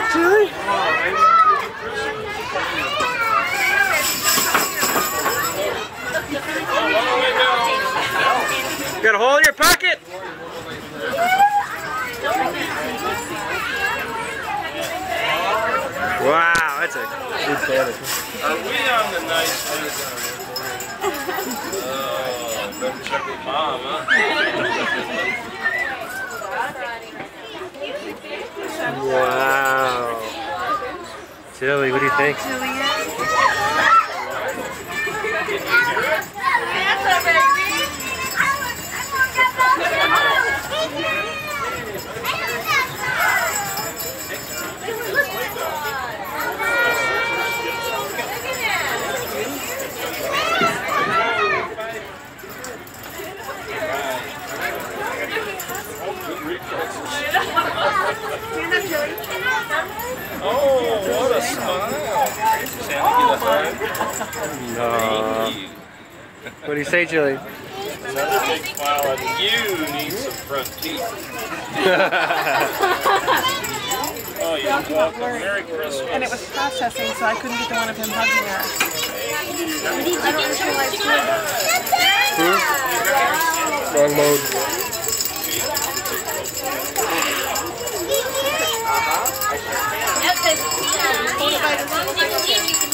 Jilly? You got a hole in your pocket? Wow, that's a good fantasy. Are we on the nice list? Oh, better check with Mom, huh? Wow. Jilly, what do you think? Jyllian. Oh, what a smile. Santa, get a hug. No. Thank you. What do you say, Jilly? Another big smile, and you need some front teeth. Oh, you're welcome. Merry Christmas. And it was processing, so I couldn't get the one of him hugging her. I don't visualize Wrong mode. Hold it by the